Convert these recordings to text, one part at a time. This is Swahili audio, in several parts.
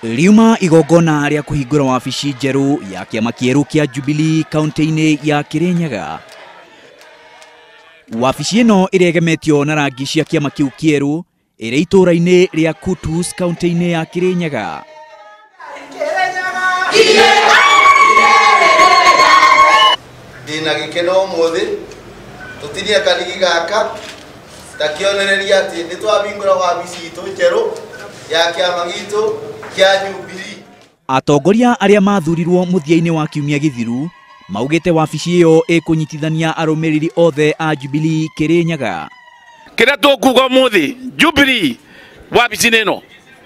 Riuma igongona ria kuhingurwo wabici njeru ya kiama kieru kia Jubilee kauntiini ya Kirinyaga. Wabici ino iregemetio na rangi cia kiama kiu kieru iri itura-ini ria Kutus kauntiini ya Kirinyaga. Dina gikeno muthi tutinia kanigi gaka takionereria ati nitwabingura wabici itu njeru ya kiama gitu kia Jubilee. Atongoria aria maathurirwo muthiani wa kiumia githiru maugite wabici iyo ikunyitithania arumiriri othe a Jubilee Kirinyaga. Kira tukuga muthi Jubilee wabici neno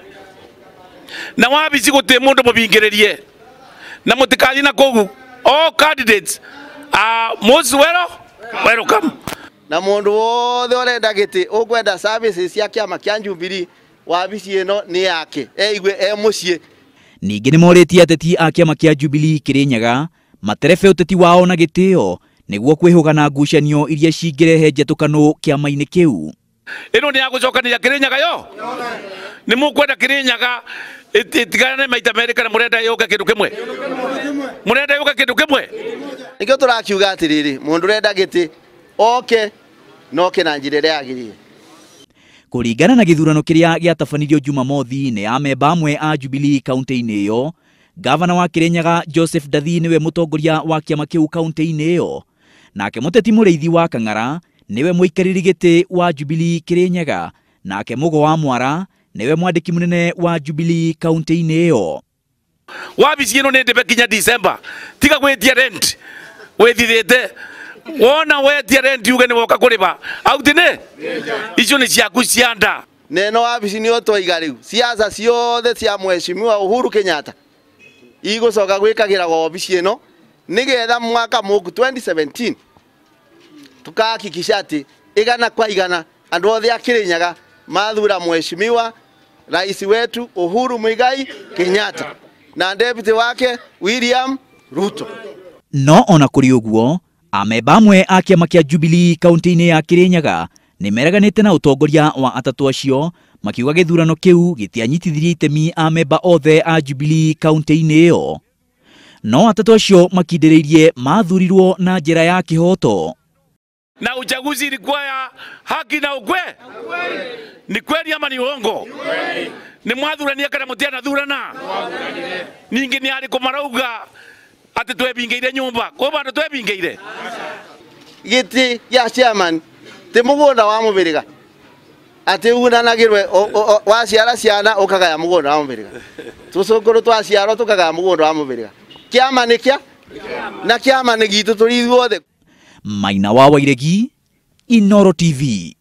na wabici guti mundu mubingiririe na mutikali na kogu all candidates are most welcome. Na mundu wothe urenda giti ukwenda services cia kiama kia Jubilee wabici ino ni yake igwe mucie. Ningi nimoriitie ateti a kiama kia Jubilee Kirinyaga materebe uteti wao na gitio niguo kwihuga na ngucanio iria cingirehe njetukano kiama-ini kiu. Ino ni agucokanira Kirinyaga yo ni mukwenda Kirinyaga itigane maita meri kana murenda yuka kindu kimwe murenda yuka kindu kimwe nikio turakiuga atiriri mundu urenda giti oke noke na njira iria yagirie. Kuringana na githurano kiria giatabanirio Jumamothi ni amemba amwe a Jubilee kaunti-ini iyo, gavana wa Kirinyaga Joseph Dathi niwe mutongoria wa kiama kiu kaunti-ini iyo, nake muteti mureithi wa Kang'ara niwe muikariri giti wa Jubilee Kirinyaga, nake Mugo wa Mwara niwe mwandiki munene wa Jubilee kaunti-ini iyo. Wabici ino ni ndebe kinya December tiga gwitia rent withithite wona wetia rent uge ni woka kuriba autine icio ni ciaku cianda neno wabici ni otwaiga riu siasa ciothe cia mheshimiwa Uhuru Kenyatta igucoka gwikagira wabici ino nigetha mwaka muku 2017 tukahakikisha ati igana kwa igana andu othe a Kirinyaga mathura mheshimiwa rais wetu Uhuru Muigai Kenyatta na deputy wake William Ruto. No ona kuri uguo amemba amwe a kiama kia Jubilee kaunti-ini ya Kirinyaga nimereganite na utongoria wa atatu acio makiuga githurano kiu gitianyitithirie itemi amemba othe a Jubilee kaunti-ini iyo. No atatu acio makindiriirie maathurirwo na njira ya kihoto. Na uchaguzi ilikuwa ya haki na ukwe. Ni kweli ama ni uongo? Ni mwathurania kana mutiana thurana? Ningi ni ari kumarauga ati twebingeire nyumba. Kwa bandu twebingeire. Giti ya chairman ti mugunda wa mubiriga. Ati unanagirwe waciara ciana ukagaya mugunda wa mubiriga. Tucukuru twaciarwo tukagaya mugunda wa mubiriga. Kiama ni kia na kiama ni gitu turi ithuothe. Maina wa Wairegi, Inooro TV.